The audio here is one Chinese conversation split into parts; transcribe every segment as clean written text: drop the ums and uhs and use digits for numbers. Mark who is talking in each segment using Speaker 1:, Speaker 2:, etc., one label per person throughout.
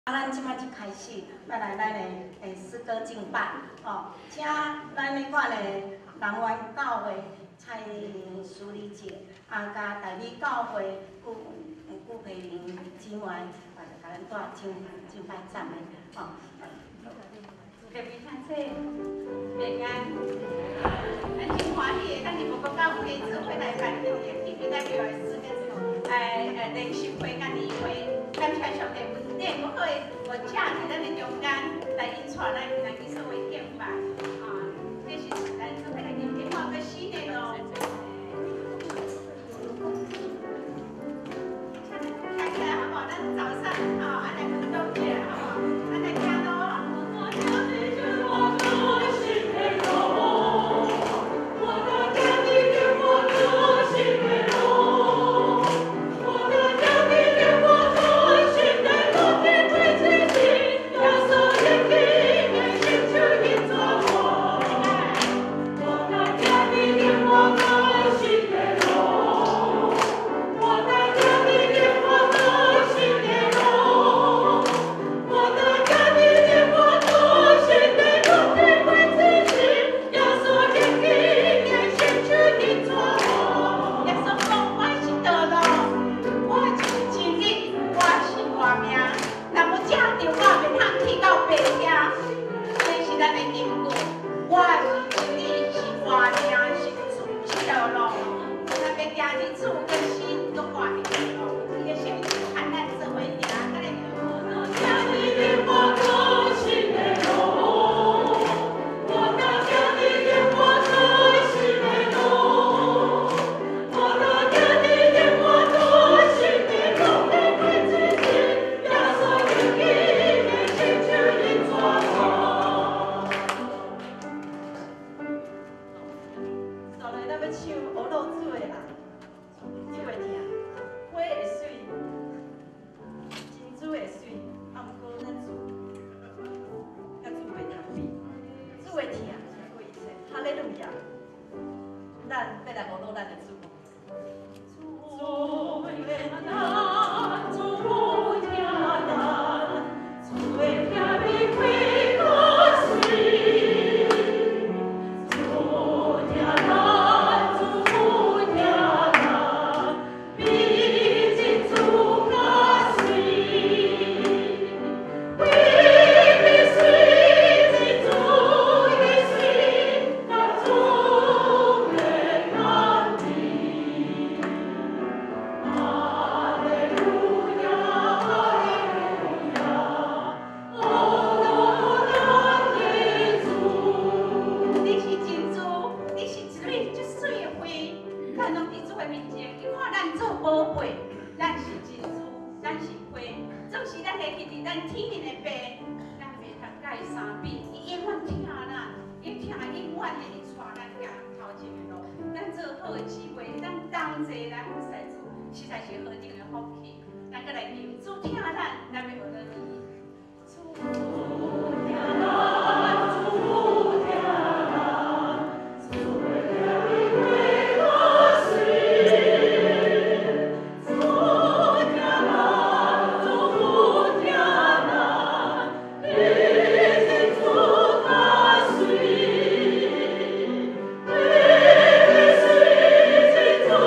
Speaker 1: 咱即摆就开始要来咱的诗歌敬拜，吼，请咱的款的人员教会蔡淑丽姐，甲大理教会顾培玲姊妹，甲咱带敬拜赞美，吼。
Speaker 2: 特别感谢平安，咱真欢喜，咱是无国教会做伙来办这个特别代表的诗歌，联席会甲年会。 感谢上帝恩典，我可以我架在咱的中间来引带咱今日去所谓敬拜，这是咱做伙来迎接我个新年咯。大家好不好？咱早上好，来运动一下，好不好？来听咯。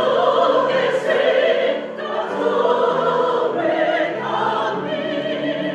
Speaker 3: Amen.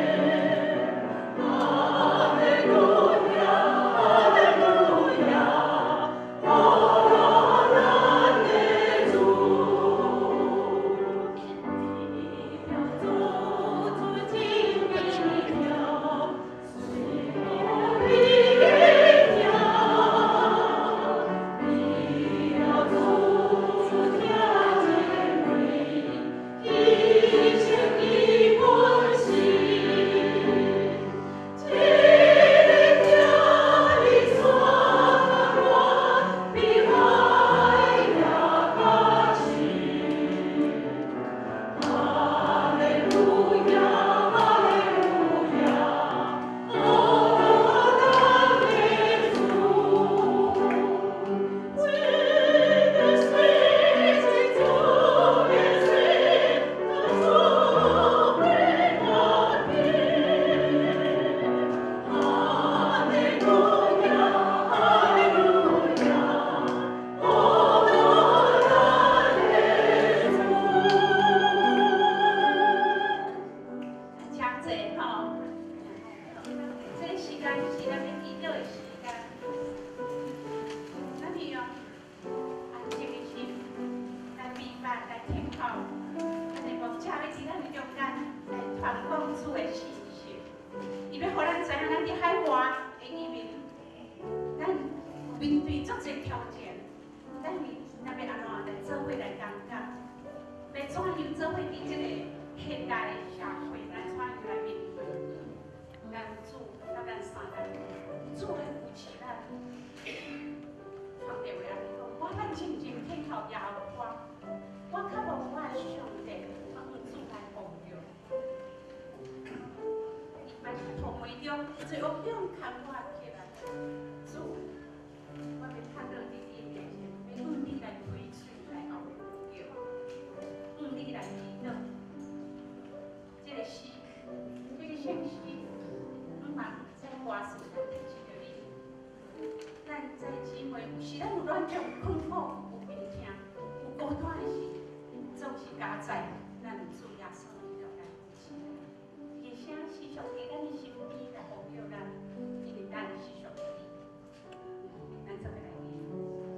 Speaker 2: 济吼。这个时间是咱要祈祷的时间，咱们用安静的心来明白、来听候，安尼无车要伫咱的中间来传讲主的信息。伊要互咱知影，咱伫海外的里面，咱面对足侪挑战，咱要安怎来做伙来感觉，要怎样做伙伫即个现代的社会来怎样来面对？咱主甲咱三人，主来扶持咱。传电话来讲，我咱真正听候耶和华，我较无我的上帝，我用主来帮助。在红梅中，最恶中看我起来，主，我要看到你的面前，要用你来开嘴来后叫，用你来祈祷。这个诗，这个信息，唔茫在歌词上面记着你。咱在姊妹有时咱有软弱、有困苦、有病痛、有孤单的时，总是加在咱主耶稣基督来扶持。而且时常伫咱的身边来帮助咱，因为咱是属于你。咱做伙来念。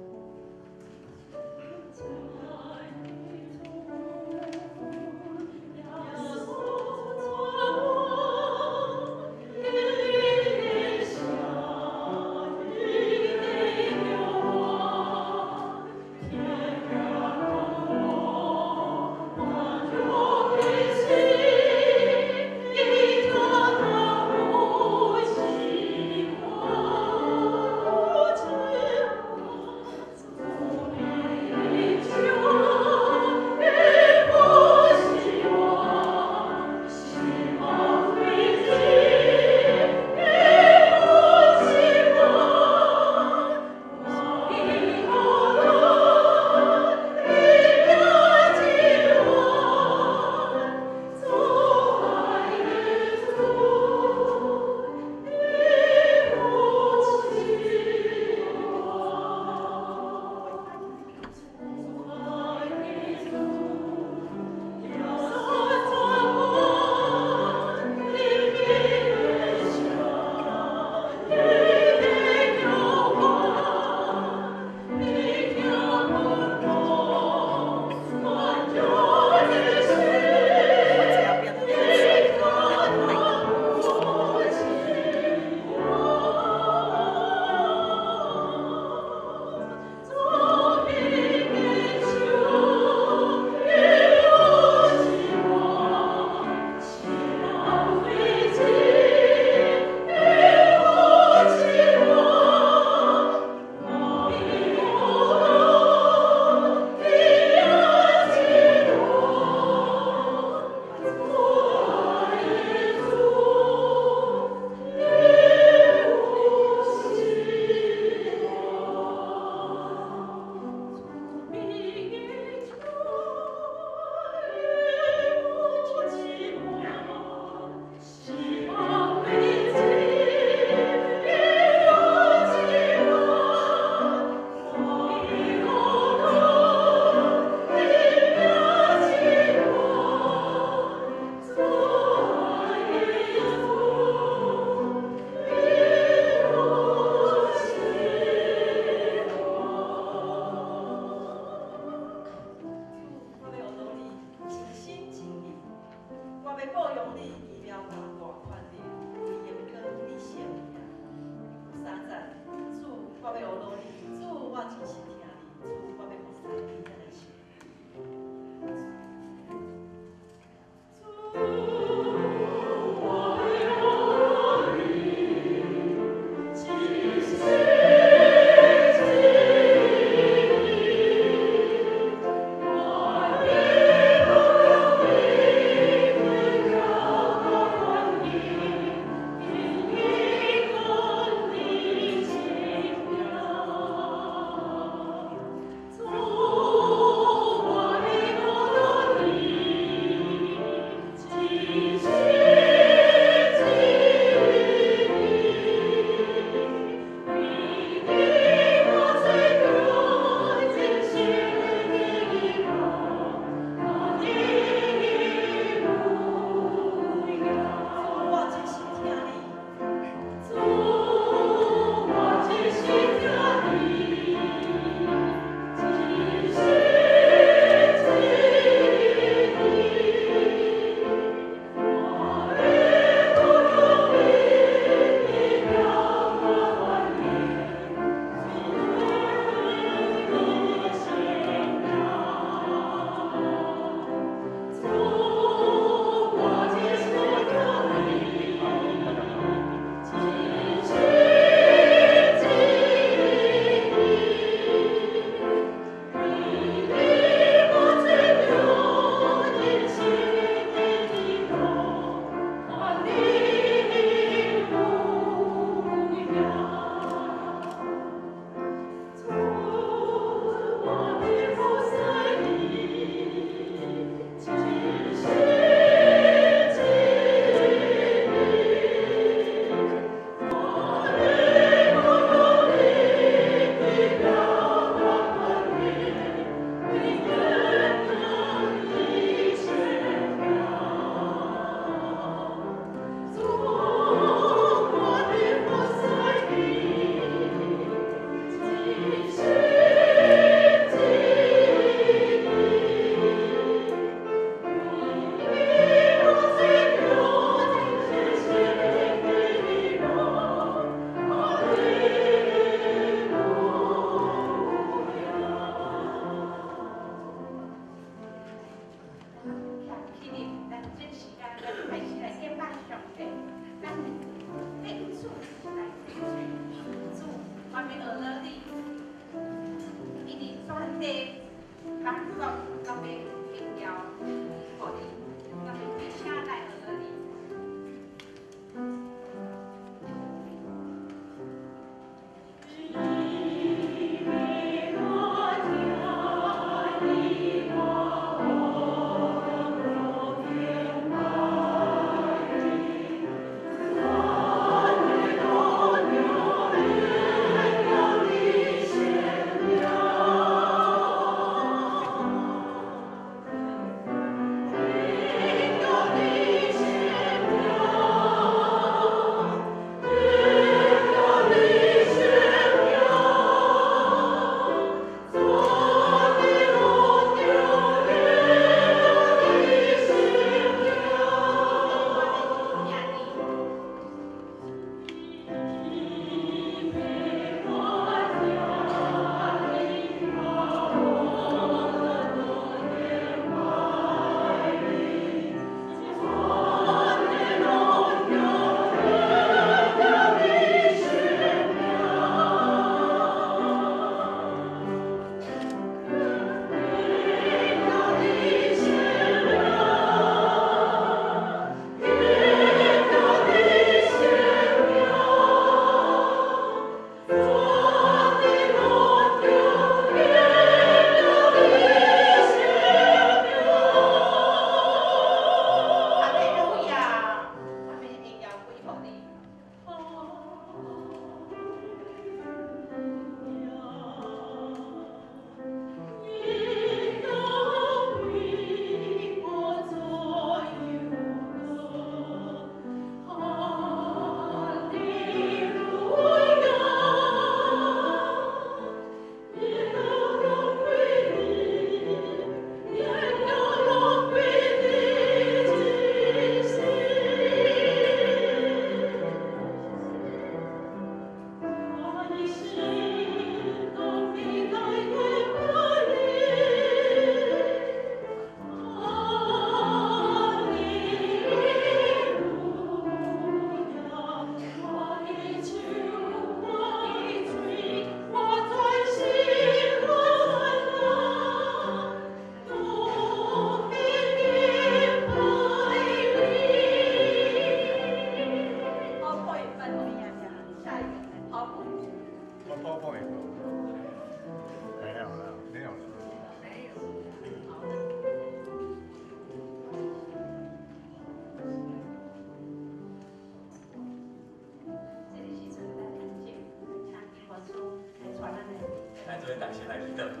Speaker 3: 做同心来祈祷。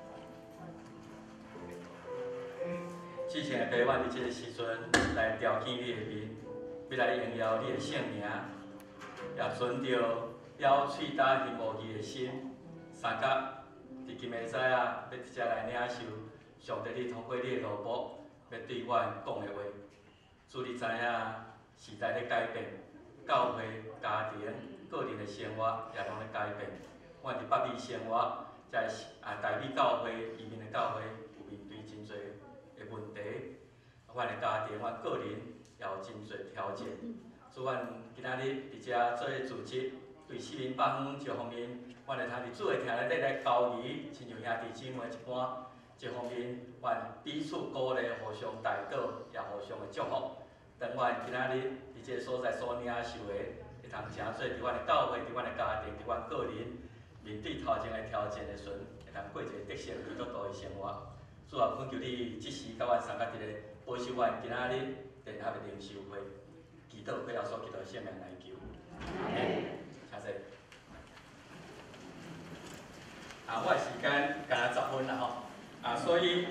Speaker 3: 之前的爸，我伫这个时阵来调起你的面，要来荣耀你的圣名，也存着了喙焦翕无义的心，三角伫今个早啊，要直接来领受上帝你通过你的罗卜，要对阮讲的话。主你知影时代咧改变，教会、家庭、个人的生活也拢咧改变。阮伫北美生活，在台美教会、移民的教会有面对真侪的问题，阮的家庭、阮个人也有真侪挑战。所以，阮今仔日伫遮做组织，对市民百方一方面，阮会通伫主的厅内底来交易，亲像兄弟姊妹一般；一方面，阮彼此鼓励，互相代祷，也互相的祝福。当阮今仔日伫这个所在所领受的，会通诚做伫阮的教会、伫阮的家庭、伫阮个人面对头前的挑战的时阵，会通过一个得胜基督徒的生活。主啊，恳求你即时甲阮三角伫咧保守阮今仔日联合的灵修会，祈祷配合所祈祷的圣名来求。请坐。我的时间敢若10分啦吼，所以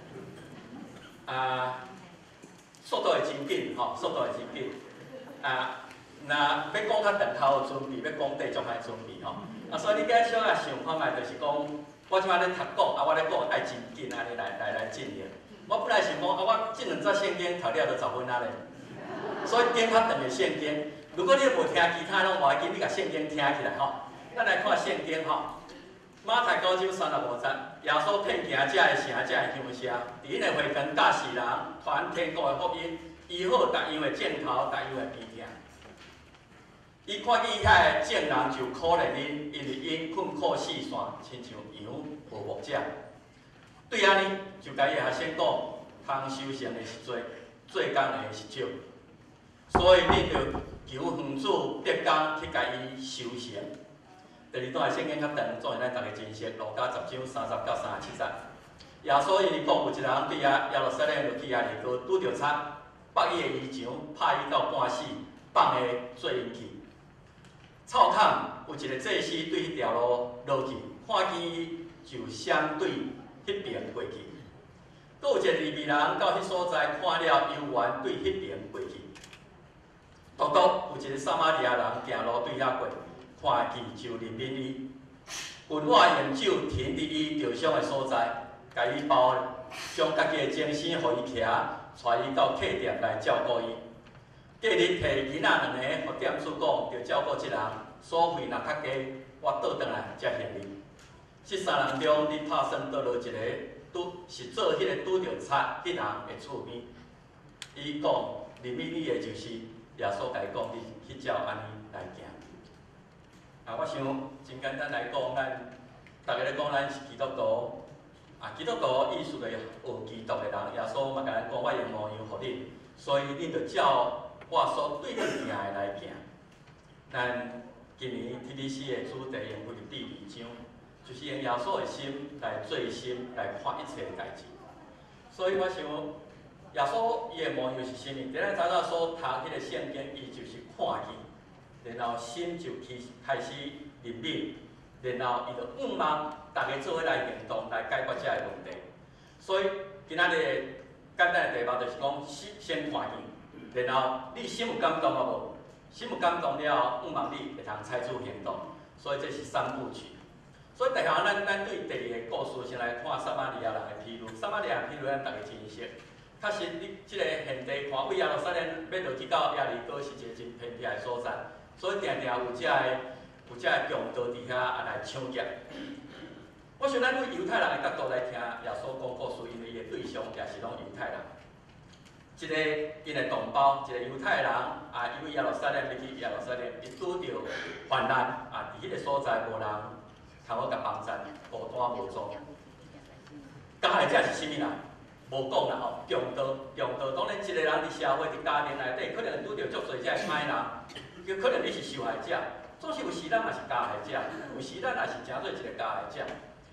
Speaker 3: 速度会真紧吼，速度会真紧。若要讲较长头的准备，要讲地种爱准备吼。所以你家小想看卖，就是讲，我即摆咧读讲，我咧讲爱真紧安尼来进行。我本来想讲，我即2节圣经读了就10分仔咧，所以点较长的圣经。如果你无听其他拢无要紧，你甲圣经听起来吼。咱来看圣经吼。马太9章35节，耶稣骗行者的城，者的乡舍，伫因的会堂教世人，传天国的福音，医好逐样的症头，逐样的病痛。伊看见遐个众人就可怜因，因为因困苦四散，亲像羊无牧者。对安尼，就甲伊学生讲，通修成的是多，做工的是少，所以你着求园主得工去甲伊修成。第二段圣经较长，总是咱大家真熟，路加10章30到37节。耶稣因为讲有一人对耶路撒冷落去耶利哥，拄着贼，8伊的衣裳，拍伊到半死，放下做因去。臭坎有一个祭司对迄条路落去，看见伊就闪对迄边过去。佫有一个利未人到迄所在看了游园，对迄边过去。独独有一个撒玛利亚人行路对遐过。看见就怜悯伊，文化研酒停伫伊受伤的所在，甲伊包，将家己的精神互伊徛，带伊到客店来照顾伊。隔日摕囡仔2个，互店主讲，着照顾即人，所费若较加，我倒转来才还你。13人中，你拍算倒落一个，是做迄个拄着贼迄人的厝边。伊讲怜悯你的就是耶稣甲伊讲，你去照安尼来行。我想真简单来讲，咱大家咧讲，咱是基督徒。基督徒意思就是学基督的人。耶稣嘛甲咱讲，我用模样互你，所以你着照我所对你行的来行。咱今年 TDC 的主题用开第2章，就是用耶稣的心来做心来看一切的代志。所以我想，耶稣伊的模样是啥物？伫咱早早所读迄个圣经，伊就是看见。然后心就开始怜悯，然后伊就望大家做伙来行动，来解决这个问题。所以今仔日简单的题目就是讲，先看见，然后你心有感动啊无？心有感动了后，望你会通采取行动。所以这是3部曲。所以第下咱对第2个故事先来看撒玛利亚人的披露。撒玛利亚人披露咱大家真熟。确实，你即个现地看，为耶路撒冷要落去到耶利哥是一个真偏僻的所在。所以定定有遮个强盗伫遐来抢劫。我想咱对犹太人的角度来听耶稣讲故事，因为伊的对象也是拢犹太人。一个因的同胞，一个犹太人因为耶路撒冷要去耶路撒冷，伊拄着患难伫迄个所在无人通好甲帮衬，孤单无助。加害者是啥物人？无讲啦吼，强盗当然一个人伫社会、伫家庭内底，可能拄着足侪遮歹人。可能你是受害者，总是有时咱也是加害者，有时咱也是诚做一个加害者。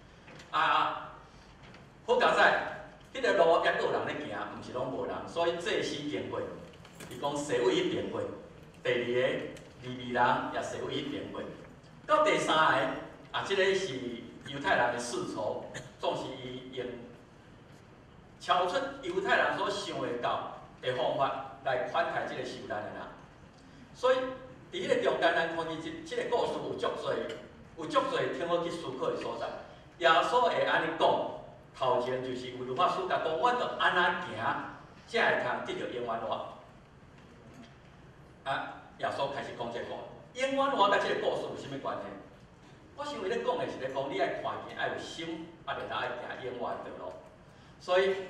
Speaker 3: 好佳哉，迄个路也有人咧行，毋是拢无人，所以祭司经过，伊讲西位迄边过。第2个利未人也西位迄边过。到第3个即个是犹太人的世仇，总是伊用超出犹太人所想会到的方法来款待即个受难的人。所以，伫迄个中间，咱看见即个故事有足侪挺好去思考的所在。耶稣会安尼讲，头前就是有律法师甲讲，我着安那行，才会通得到永远活。啊，耶稣开始讲这个永远活甲即个故事有啥物关系？我想伊咧讲的是咧讲，你爱看见，爱有心，啊，然后爱行永远的道路。所以，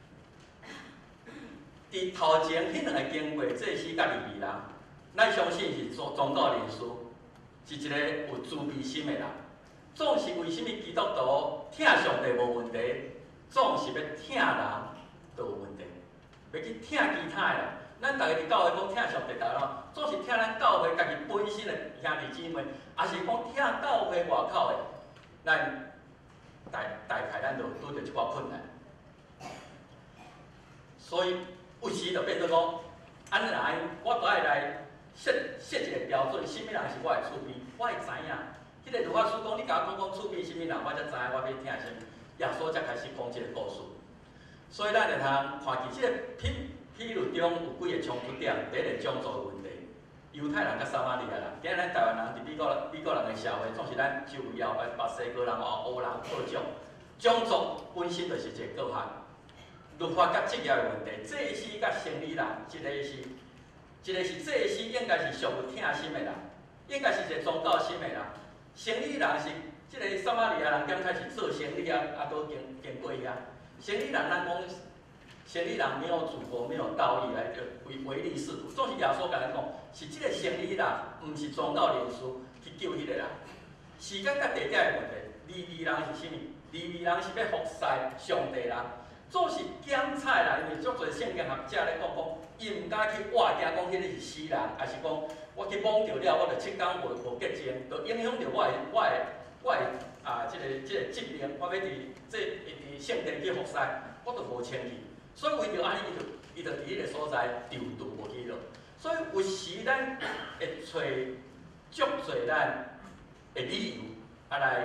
Speaker 3: 伫头前迄两个经过祭司甲利未人，咱相信是宗教人士，是一个有慈悲心的人。总是为什么基督徒疼上帝无问题，总是要疼人就有问题，要去疼其他的人。咱大家伫教会讲疼上帝，大家总是疼咱教会家己本身的兄弟姊妹，也是讲疼教会外口的，咱大概咱就拄着一寡困难。所以有时就变做讲，安尼来，我都爱来设一个标准，什么人是我的厝边，我会知影。迄个律法师讲，你甲我讲厝边什么人，我才知影我要听什么。耶稣才开始讲这个故事。所以咱会通看见这个譬如中有几个冲突点，第一个种族的问题，犹太人甲撒玛利亚人。今日咱台湾人伫美国人的社会，总是咱周围后把西国人、黑人各种种族本身就是一个隔阂。律法甲职业的问题，祭司甲生理人，一个是祭司，应该是上有疼心的人，应该是一个宗教心的人。生理人是即个撒玛利亚人，刚开始做生理啊，都经过啊。生理人咱讲，生理人没有祖国，没有道义来唯利是图。总是耶稣甲咱讲，是即个生理人，毋是宗教人士去救迄个人。时间甲地点的问题，利未人是啥物？利未人是要服侍上帝人。总是检采啦，因为足侪圣经学者咧讲，伊毋敢去挖惊讲迄个是死人，还是讲我去摸着了，我着7天无洁净，着影响着我的即个疾病，我要伫圣殿去服侍，我着无清气。所以为着安尼，伊着伫迄个所在丢度无去了。所以有时咱会找足侪咱的理由，来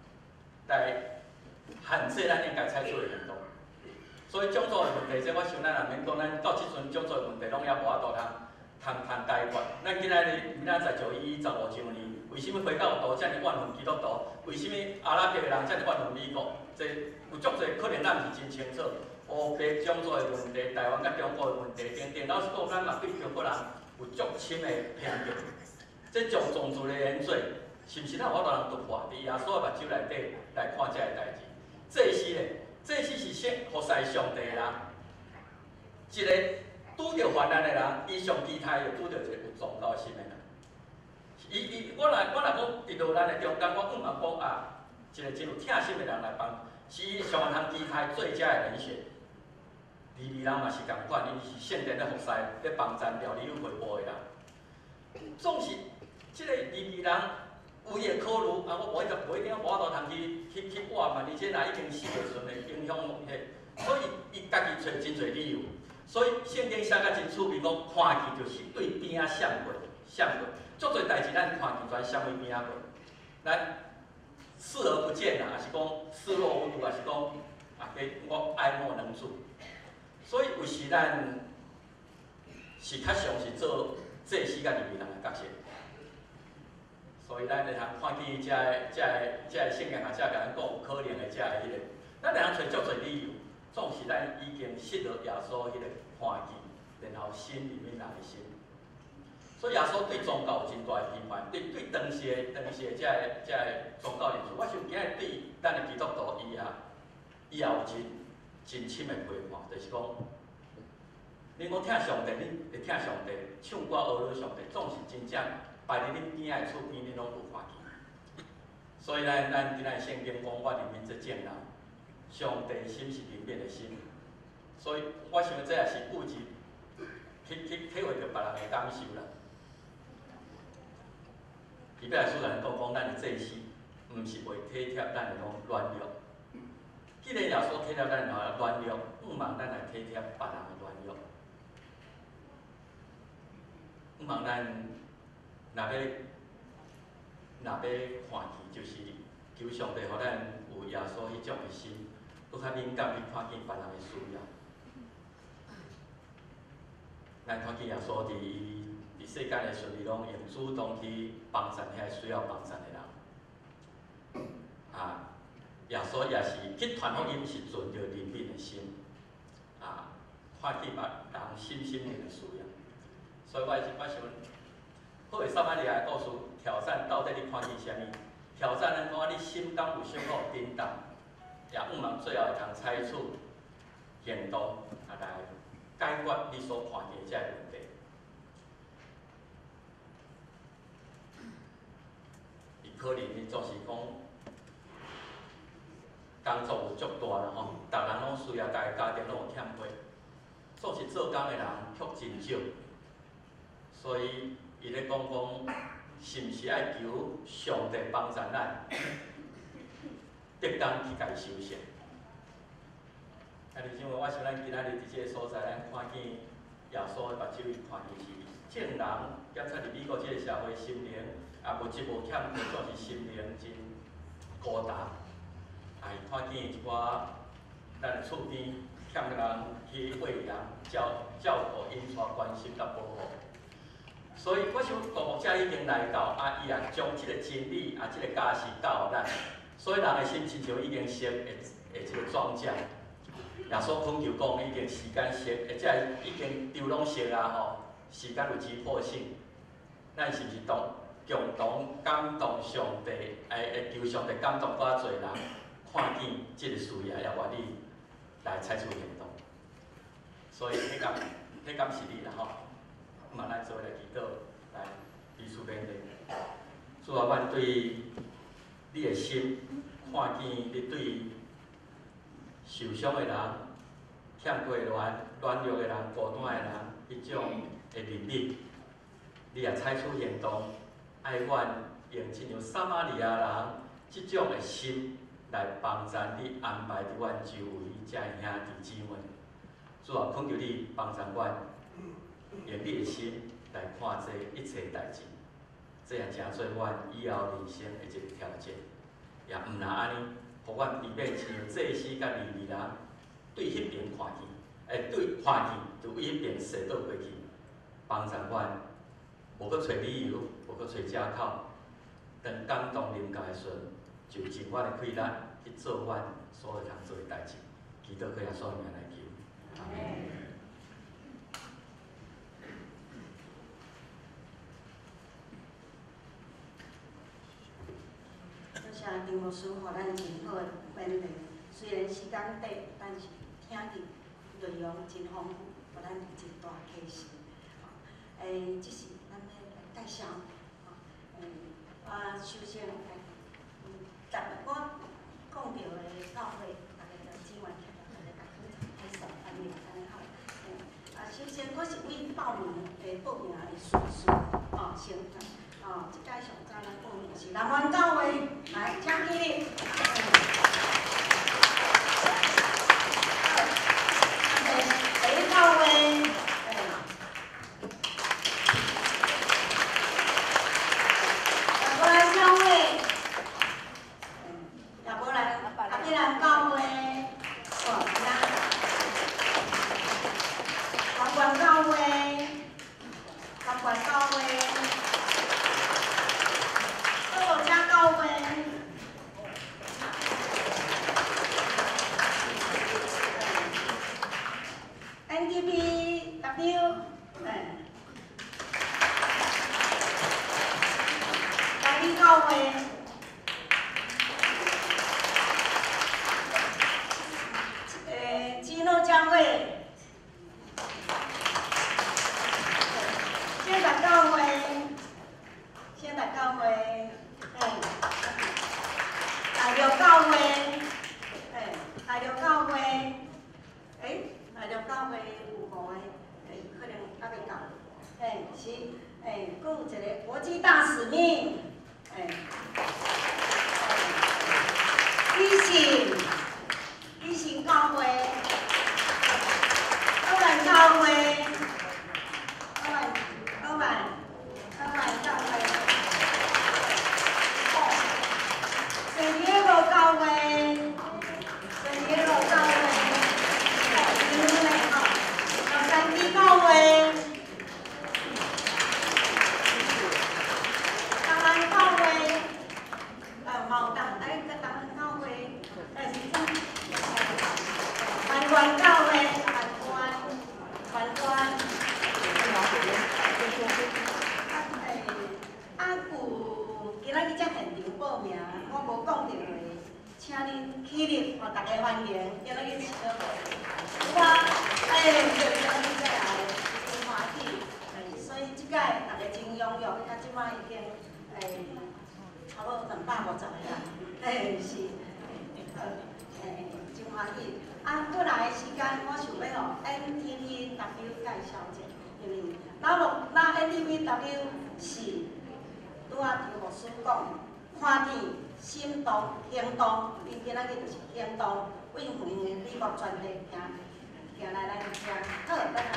Speaker 3: 限制咱应该采取的行动。所以种族的问题，这我想咱也免讲，咱到即阵种族的问题拢也无法度通解决。咱今仔日明仔载911 15周年，为什么回教徒遮尔怨恨基督徒？为什么阿拉伯的人遮尔怨恨美国？这有足侪可能咱毋是真清楚。黑白种族的问题，台湾甲中国的问题，等等，老实讲，咱嘛对中国人有足深的偏见。这种种族的原罪，是毋是咱有法度通突破？伫耶稣的目睭内底来看这个代志，这是咧。这是服侍上帝的人，一个拄着患难的人，伊上期待就拄着一个有宗教心的人。我若讲伫落咱的中间，我嘛讲啊，一个真有疼心的人来帮，是伊上通期待最佳的人选。利未人嘛是共款，伊是圣殿咧服侍，咧帮咱料理有回报的人。总是即个利未人。有伊的考虑，我无一定无法度通去挖嘛，而且若已经死袂顺的影响迄，所以伊家己找真侪理由。所以圣经写甲真趣味，讲看见就是对边仔闪过，足侪代志咱看见全闪去边仔过，咱视而不见啦，还是讲视若无睹，还是讲我爱莫能助。所以有时咱是较像是做祭司甲利未人的角色。所以咱会通看见遮个圣经学者甲咱讲有可能的遮个迄个，咱会通找足侪理由，总是咱已经失落耶稣迄个看见，然后心里面人的心。所以耶稣对宗教有真大的批判，对当时的遮个宗教人士，我想今日对咱的基督徒伊也有真深的批判，就是讲，恁讲疼上帝，恁会疼上帝，唱歌学了上帝，总是真正。摆伫恁边仔的厝边，恁拢无看见。所以咱今仔圣经讲，我里面这见人，上帝心是灵变的心。所以我想这也是顾及去体会着别人的感受啦。伊要来书人讲咱的祭司，毋是为体贴咱的软弱。既然耶稣体贴咱的软弱，毋茫咱来体贴别人的软弱，毋茫咱。若要看见，就是求上帝，互咱有耶稣迄种的心，搁较敏感去看见别人的需要。咱看见耶稣伫世间的时阵，拢用主动去帮助遐需要帮助的人。耶稣也是去传福音，是存着怜悯的心，看见别人心灵的需要。所以我想，好的撒玛利亚的故事挑战到底你看见啥物？挑战咱讲你心中有啥物震动，也毋茫最后会通采取行动来解决你所看见的这个问题。伊可能你总是讲工作有足大啦吼，逐人拢需要家己家庭拢有欠缺，总是做工的人却真少，所以伊咧讲，是毋是爱求上帝帮助咱，得当去家己修行？因为我想咱今仔日伫即个所在，咱看见耶稣的目睭，伊看见是正人，检测伫美国即个社会心灵无一无欠缺，总是心灵真孤单。伊看见一寡咱厝边欠人去喂养、照顾、因带关心甲保护。所以我想，大牧者已经来到，伊也将即个真理即个价值教予咱，所以人的心亲像已经熟会即个庄稼。耶稣恳求讲，已经时间熟，即已经丢拢熟啊吼，时间有急迫性。咱是毋是共同感动上帝？会求上帝感动较侪人，看见即个需要，也愿意来采取行动。所以，迄敢是你啦吼。嘛，咱做来祈祷，来彼此勉励。主啊，阮对你的心，看见你对受伤的人、欠缺的人、软弱的人、孤单的人，迄种的怜悯，你也采取行动，爱阮用亲像撒玛利亚人即种的心来帮助你安排伫阮周围遮的兄弟姊妹。主啊，恳求你帮助阮。用你的心来看这一切代志，这也成做阮以后人生的一个条件。也毋若安尼，互阮避免像祭司甲利未人对迄边看去，对看去就伊迄边踅倒过去，帮助阮无搁找理由，无搁找借口。当感动临界的时阵，就尽阮的气力去做阮所有通做的代志。祈祷靠耶稣名来求。阿门。
Speaker 1: 像林牧师，互咱真好的勉励。虽然时间短，但是听的内容真丰富，互咱有真大启示。这是咱要介绍。首先，我讲到的教会，大家就只愿听到大家甲开始安尼好。首先我是为报名的顺序，先。即届上早咱报名是南湾教会，来，请起立。第一教会，亚伯兰教会，亚伯兰阿比兰教会，南湾教会，南湾教会。教会 NTPW 大理教会基诺教会先达教会大陆教会，大陆教会，大陆教会有5个，可能还未到，是，佫有一个国际大使命，一行教会，二万教会，二万教会。 请恁起立，互大家欢迎，今仔日是好个。我对今仔日来真欢喜，所以即届大家真踊跃，到即摆已经差不多250个人，是，真欢喜。啊，过来的时间，我想要互 NTPW 介绍者，因为咱 NTPW 是拄仔张牧师讲，看见心动行动，因今仔日就是行动，为远的美国全地行来咱遮。好，咱来。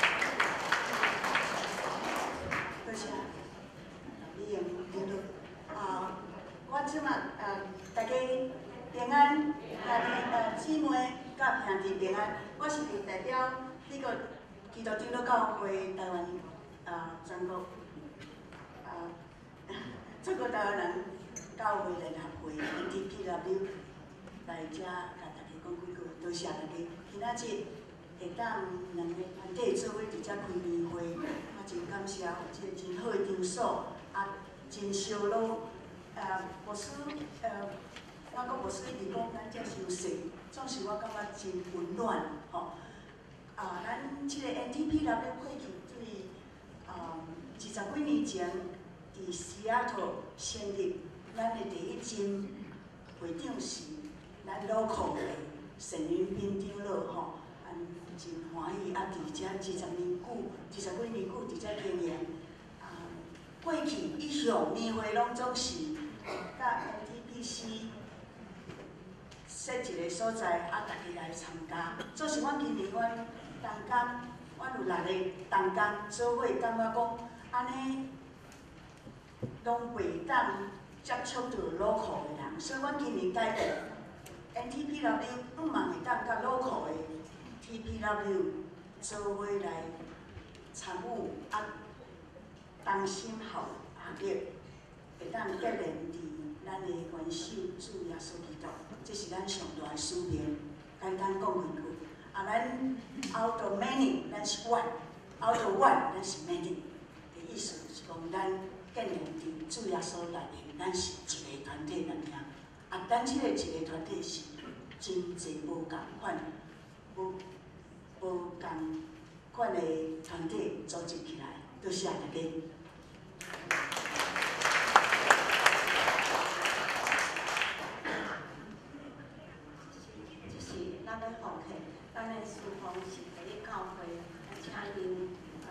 Speaker 4: 多谢，李英领导。我即马大家平安，姊妹甲兄弟平安。我是代表美国基督长老教会台湾全国全国台湾人教会联合会 NTPW 来遮甲大家讲几句，多谢大家。今仔日会当两个团体做伙伫遮开年会，我真感谢有即个真好的场所，真烧脑。牧师我讲牧师一直讲咱遮伤细，总是我感觉真温暖吼。咱即个 NTPW 过去对20几年前伫西雅图成立，咱的第一任会长是咱 local 的陈云斌长老吼，真欢喜伫遮20年久，20几年久伫遮经营。过去一向年会拢总是甲 NTPC 设一个所在，大家来参加。做是阮今年阮同工，阮有6个同工做伙，感觉讲安尼拢袂当接触到 local 的人，所以阮今年改变 NTPW 不嘛会当甲 local 的 TPW 做伙来参与同心合力，会当结连伫咱的元首主耶稣基督，这是咱上大的使命。简单讲几句，咱 out of many， 咱是 one，out of one， 咱是 many。的意思是讲，咱结连伫主耶稣内面，咱是一个团体安尼。咱即个一个团体是真侪无共款、无共款的团体组织起来。多谢大家。
Speaker 1: 这是咱要奉献，咱的师傅是第一教会，请恁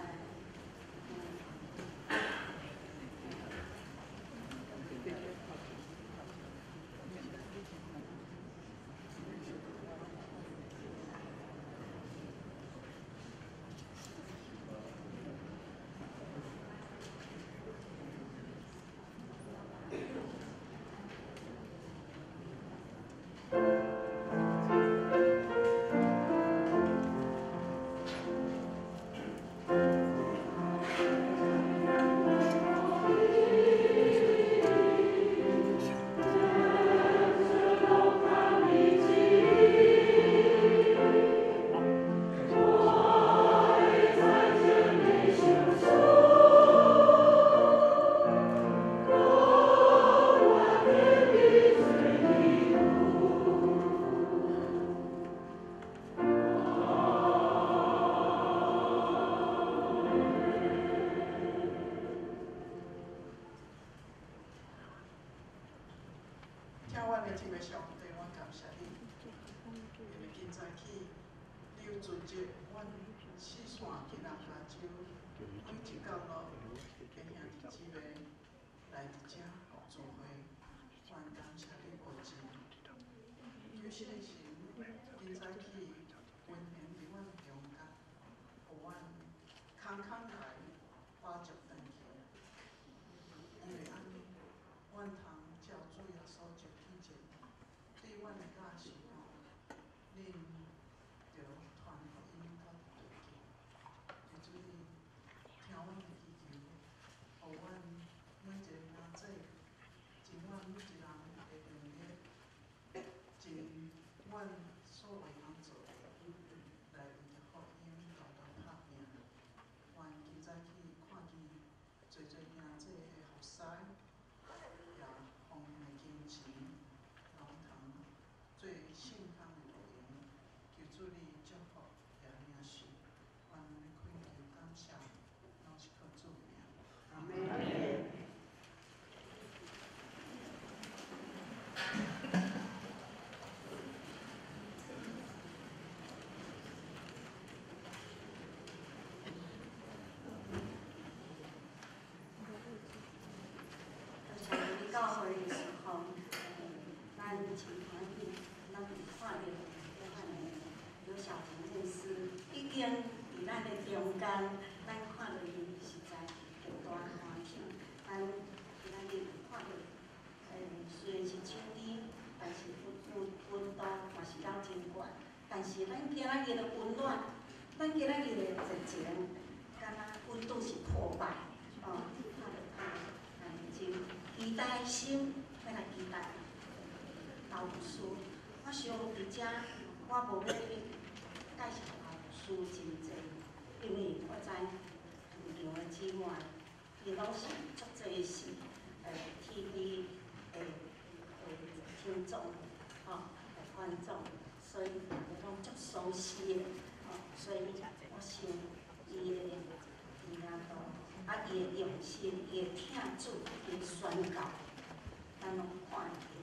Speaker 5: 这个上帝，我感谢你，因为今早起你有准备，阮四线去人下洲，每一角落嘅兄弟姊妹来伫遮聚会，我感谢你保证。有些的神，今早起温馨伫阮中间，互阮空空来把足转去，因为安尼，阮通照主耶稣就去前，对阮的教训吼，恁着传福音到地界，就主你听阮的祈求，互阮。 谢，拢是靠主名。
Speaker 4: 阿妹。教会的时候，咱真欢喜，咱看到有小婷牧师已经伫咱的中间，咱看到伊实在极大欢喜。咱今仔日看到，虽然是秋天，但是温度嘛是了真悬，但是咱今仔日的温暖，咱今仔日的热情，敢若温度是破百，看到真期待心，要来期待老牧师。我想伫遮，我无要介绍老牧师真济，因为我知现场的姊妹，伊拢是足济是TV 的听众，观众，所以伊拢足熟悉的，所以我想伊的伊的用心，伊的听主，伊的宣告，咱拢看。